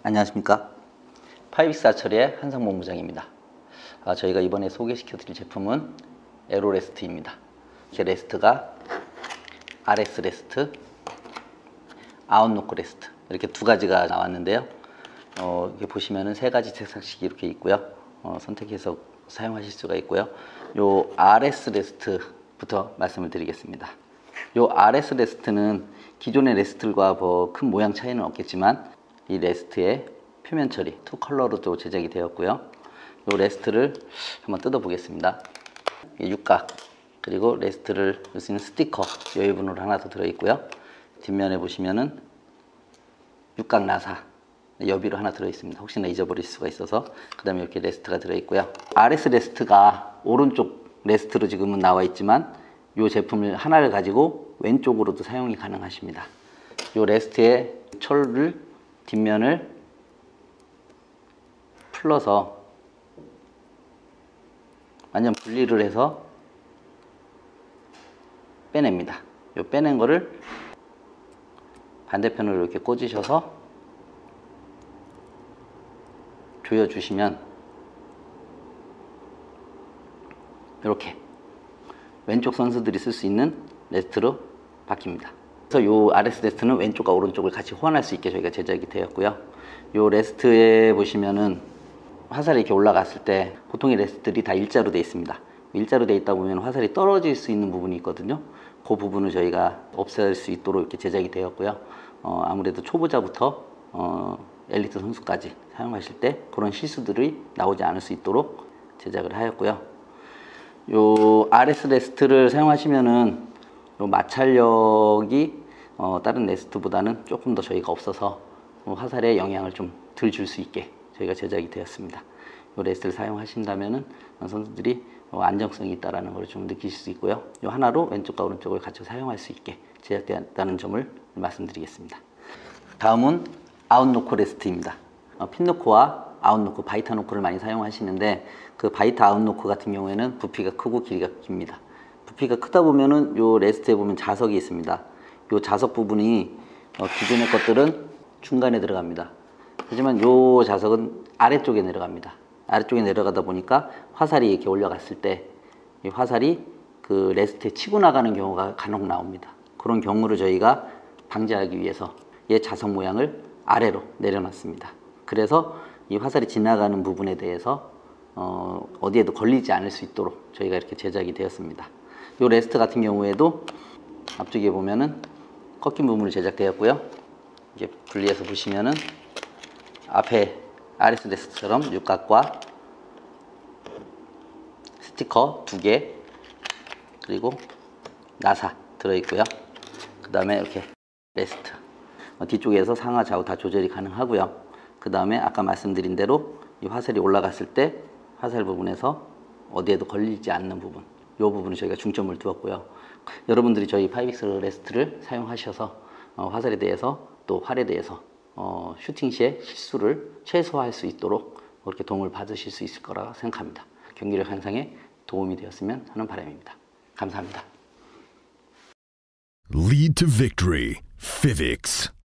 안녕하십니까. 파이빅스 아처리의 한상봉 부장입니다. 저희가 이번에 소개시켜 드릴 제품은 에로레스트입니다. 이게 레스트가 RS 레스트, 아웃노크 레스트 이렇게 두 가지가 나왔는데요. 이렇게 보시면은 세 가지 색상식이 이렇게 있고요. 선택해서 사용하실 수가 있고요. 요 RS 레스트부터 말씀을 드리겠습니다. 요 RS 레스트는 기존의 레스트들과 큰 모양 차이는 없겠지만 이 레스트의 표면 처리, 투 컬러로도 제작이 되었고요. 요 레스트를 한번 뜯어 보겠습니다. 육각, 그리고 레스트를 넣을 수 있는 스티커 여유분으로 하나 더 들어있고요. 뒷면에 보시면은 육각 나사 여비로 하나 들어있습니다. 혹시나 잊어버릴 수가 있어서. 그 다음에 이렇게 레스트가 들어있고요. RS 레스트가 오른쪽 레스트로 지금은 나와 있지만 이 제품을 하나를 가지고 왼쪽으로도 사용이 가능하십니다. 이 레스트의 철을 뒷면을 풀러서 완전 분리를 해서 빼냅니다. 이 빼낸 거를 반대편으로 이렇게 꽂으셔서 조여주시면 이렇게 왼쪽 선수들이 쓸 수 있는 레스트로 바뀝니다. 그래서 이 RS 레스트는 왼쪽과 오른쪽을 같이 호환할 수 있게 저희가 제작이 되었고요. 이 레스트에 보시면은 화살이 이렇게 올라갔을 때 보통의 레스트들이 다 일자로 되어 있습니다. 일자로 되어 있다 보면 화살이 떨어질 수 있는 부분이 있거든요. 그 부분을 저희가 없앨 수 있도록 이렇게 제작이 되었고요. 아무래도 초보자부터 엘리트 선수까지 사용하실 때 그런 실수들이 나오지 않을 수 있도록 제작을 하였고요. 요 RS 레스트를 사용하시면은 요 마찰력이 다른 레스트보다는 조금 더 저희가 없어서 화살에 영향을 좀 덜 줄 수 있게 저희가 제작이 되었습니다. 요 레스트를 사용하신다면은 선수들이 안정성이 있다라는 걸 좀 느끼실 수 있고요. 요 하나로 왼쪽과 오른쪽을 같이 사용할 수 있게 제작되었다는 점을 말씀드리겠습니다. 다음은 아웃노크 레스트입니다. 핀노크와 아웃노크, 바이타 노크를 많이 사용하시는데 그 바이타 아웃노크 같은 경우에는 부피가 크고 길이가 깁니다. 부피가 크다 보면은 요 레스트에 보면 자석이 있습니다. 요 자석 부분이 기존의 것들은 중간에 들어갑니다. 하지만 요 자석은 아래쪽에 내려갑니다. 아래쪽에 내려가다 보니까 화살이 이렇게 올라갔을 때 이 화살이 그 레스트에 치고 나가는 경우가 간혹 나옵니다. 그런 경우를 저희가 방지하기 위해서 얘 자석 모양을 아래로 내려놨습니다. 그래서 이 화살이 지나가는 부분에 대해서 어디에도 걸리지 않을 수 있도록 저희가 이렇게 제작이 되었습니다. 이 레스트 같은 경우에도 앞쪽에 보면은 꺾인 부분으로 제작되었고요. 이게 분리해서 보시면은 앞에 RS 레스트처럼 육각과 스티커 2개 그리고 나사 들어있고요. 그 다음에 이렇게 레스트 뒤쪽에서 상하 좌우 다 조절이 가능하고요. 그 다음에 아까 말씀드린 대로 이 화살이 올라갔을 때 화살 부분에서 어디에도 걸리지 않는 부분, 이 부분을 저희가 중점을 두었고요. 여러분들이 저희 파이빅스 레스트를 사용하셔서 화살에 대해서 또 활에 대해서 슈팅 시에 실수를 최소화할 수 있도록 그렇게 도움을 받으실 수 있을 거라 생각합니다. 경기력 향상에 도움이 되었으면 하는 바람입니다. 감사합니다. Lead to victory. Fivix.